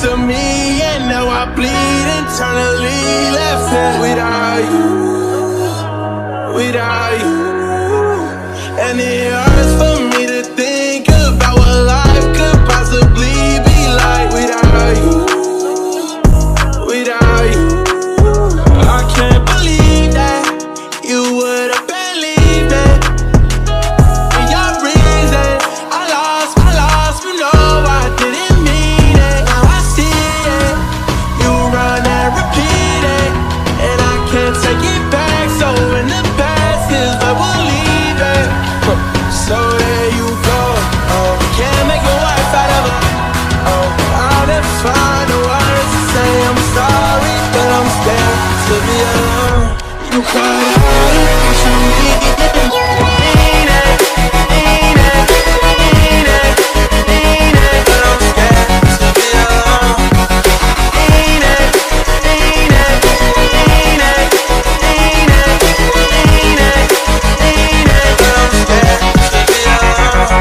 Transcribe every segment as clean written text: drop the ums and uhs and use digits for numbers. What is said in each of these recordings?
to me, and now I bleed internally. Left here without you, without you. And it hurts for me to think about what life could possibly be like without you, without you. I can't believe that you would have believed it. And your reason, I lost, you know I didn't mean it. Now I see it, you run and repeat it, and I can't take it back. So in the past is where we'll leave it. So there you go, oh, can't make a wife out of her. Oh, I'll never find the words to say I'm sorry, but I'm scared to be alone. You cut out it, what you mean it, mean it, mean it, mean it, mean it, but I'm scared to be alone. Mean it, mean it, mean it, mean it, mean it, mean it, but I'm scared to be alone.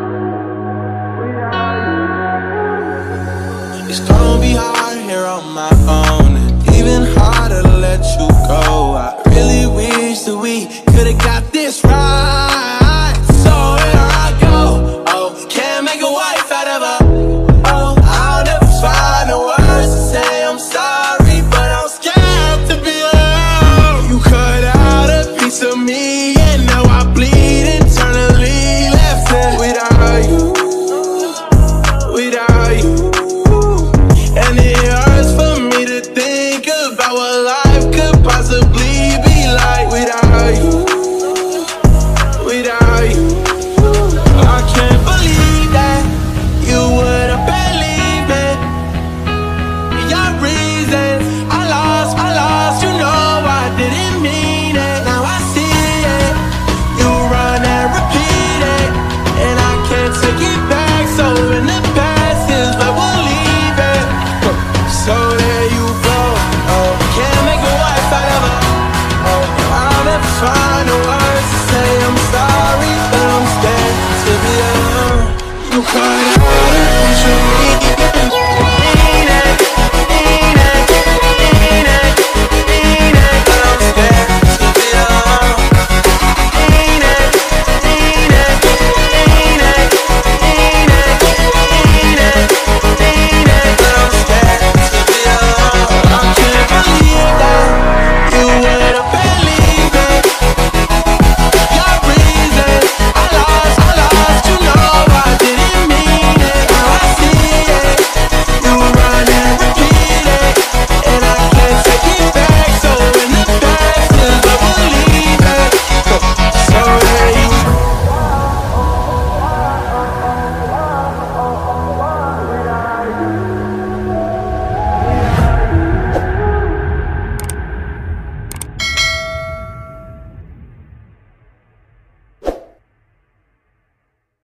It's gonna be hard here on my